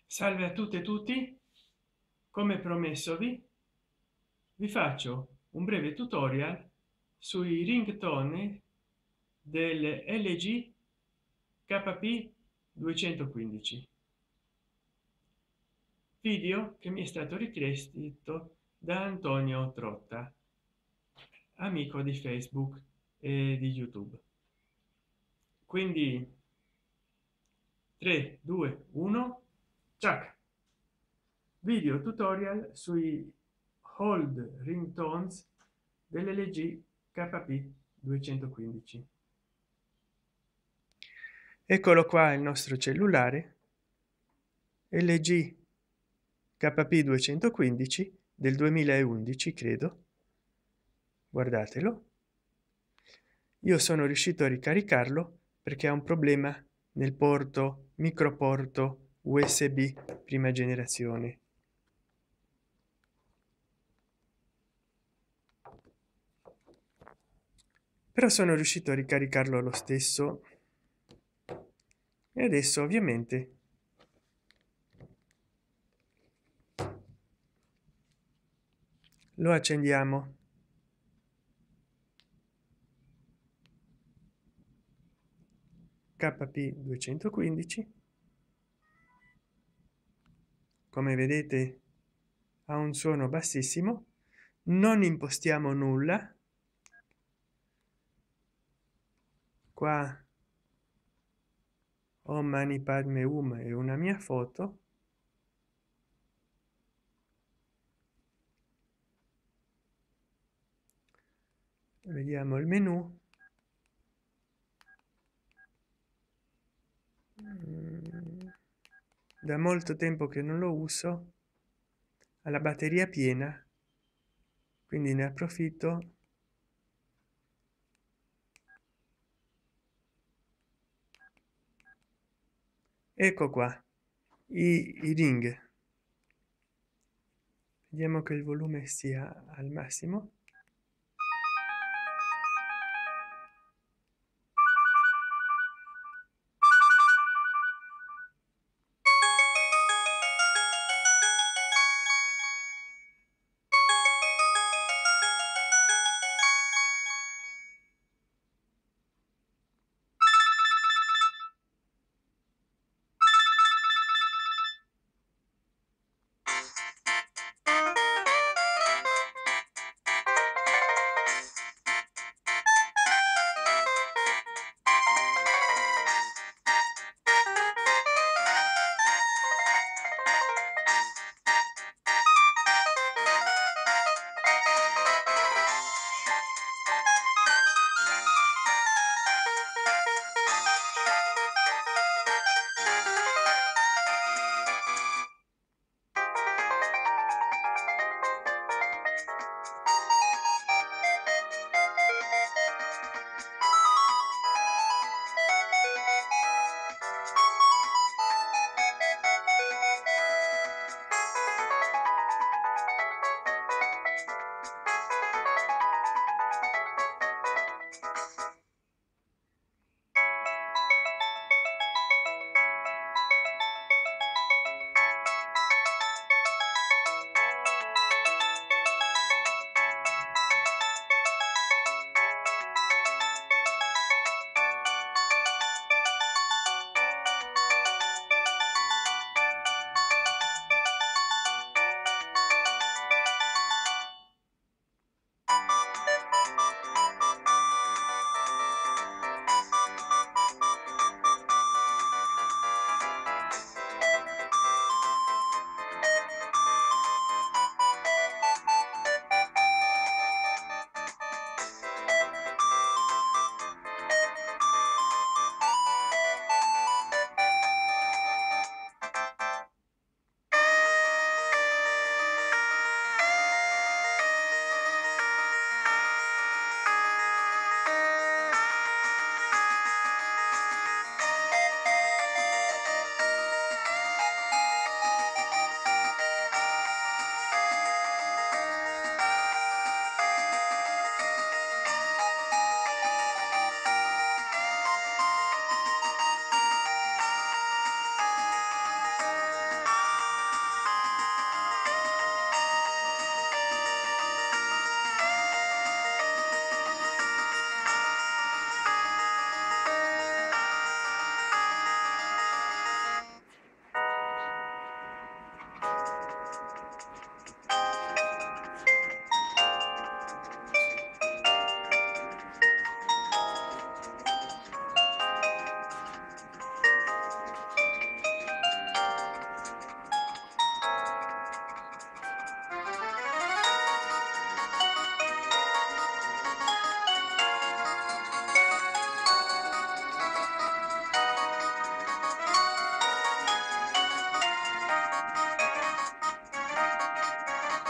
Salve a tutte e tutti, come promesso vi faccio un breve tutorial sui ringtone del LG KP 215, video che mi è stato richiesto da Antonio Trotta, amico di Facebook e di YouTube. Quindi 3 2 1, ciao. Video tutorial sui hold ringtones dell'LG KP 215. Eccolo qua il nostro cellulare LG KP 215 del 2011, credo. Guardatelo. Io sono riuscito a ricaricarlo perché ha un problema nel porto microporto USB prima generazione. Però sono riuscito a ricaricarlo lo stesso e adesso ovviamente lo accendiamo. KP 215, come vedete ha un suono bassissimo, non impostiamo nulla. Qua ho Mani Padme Hum e una mia foto. Vediamo il menu. Da molto tempo che non lo uso, ha la batteria piena, quindi ne approfitto. Ecco qua i ring. Vediamo che il volume sia al massimo.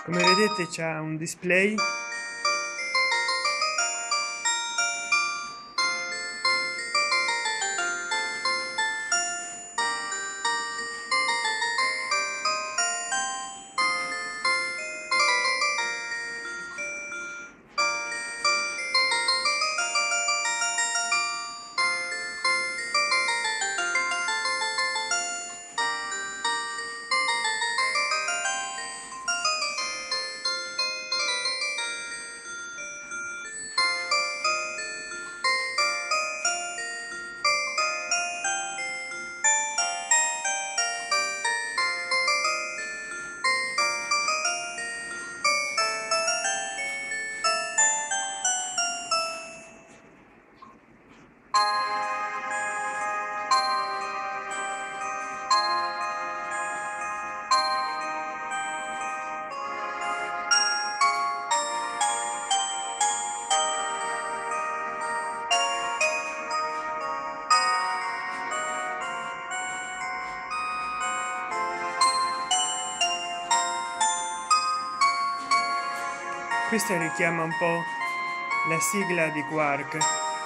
come vedete c'è un display. Questo richiama un po' la sigla di Quark.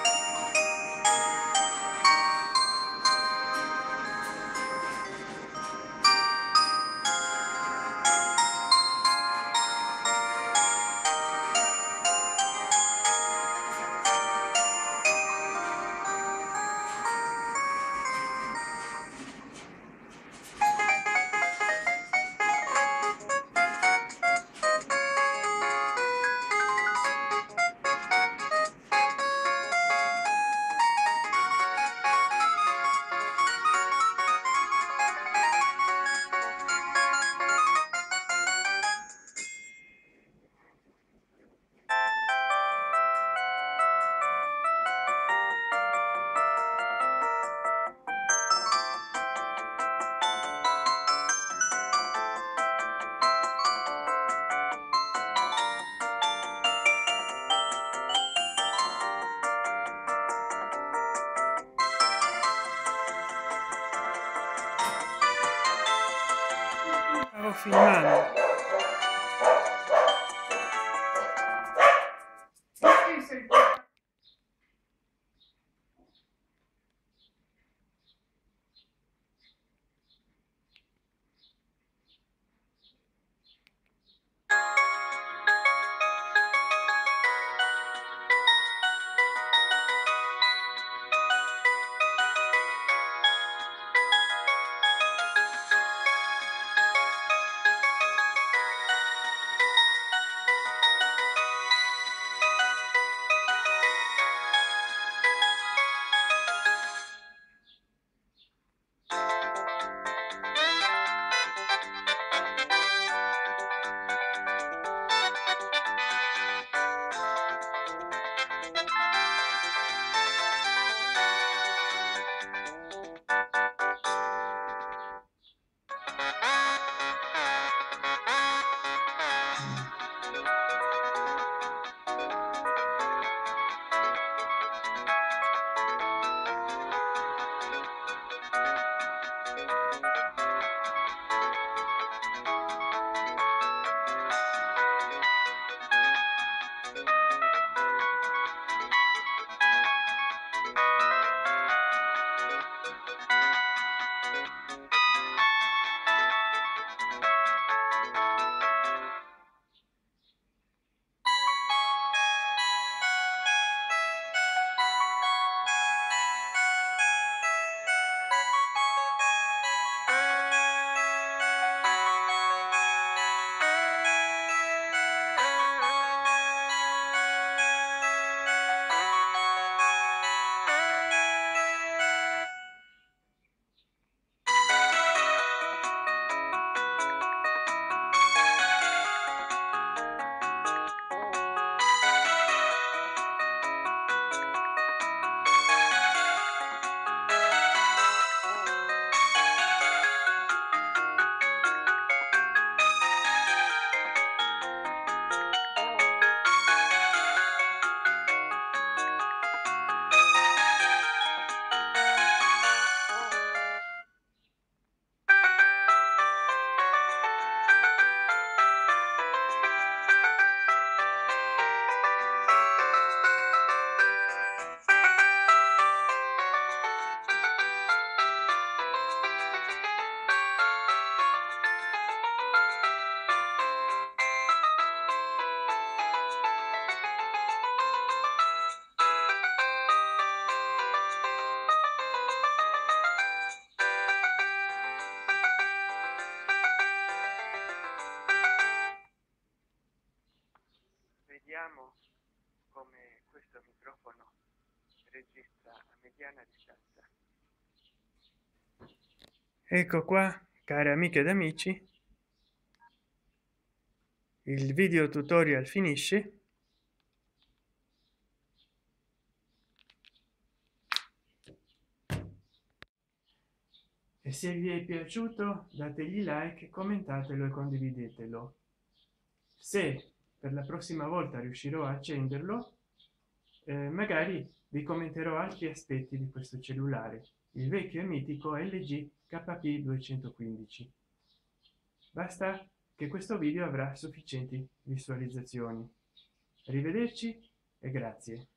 Stavo filmando. Ecco qua, cari amiche ed amici, il video tutorial finisce. E se vi è piaciuto dategli like, commentatelo e condividetelo. Se per la prossima volta riuscirò a accenderlo, magari vi commenterò altri aspetti di questo cellulare, il vecchio e mitico LG KP 215. Basta che questo video avrà sufficienti visualizzazioni. Arrivederci e grazie.